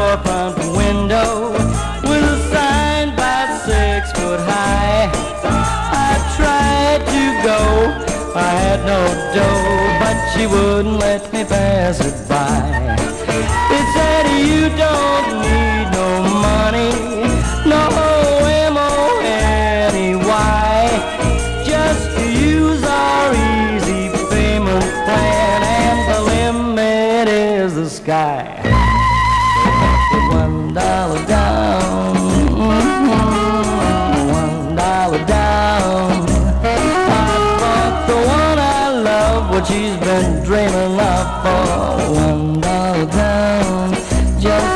storefront window with a sign about 6 foot high. I tried to go, I had no dough, but she wouldn't let me pass it by. It said you don't need no money, no money, just use our easy payment plan, and the limit is the sky. $1 down, $1 down. I bought the one I love, what she's been dreaming of for. $1 down, just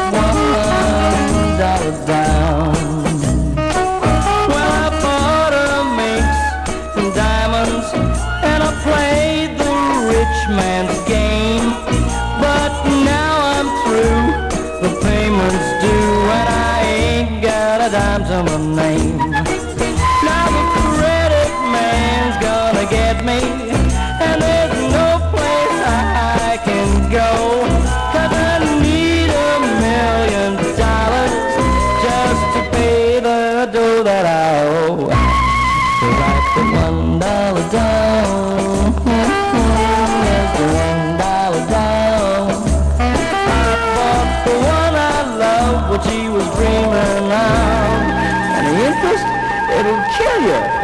$1 down. Well, I bought her minks and diamonds, and I played the rich man's game. But now I'm through, the payment's due, and I ain't got a dime to my name. Now the credit man's gonna get me, and there's no place I can go, 'cause I need $1,000,000 just to pay the dough that I owe. So write the $1 down, yes, the $1 down. I bought the one I love, what she was dreaming of, and the interest, it'll kill you.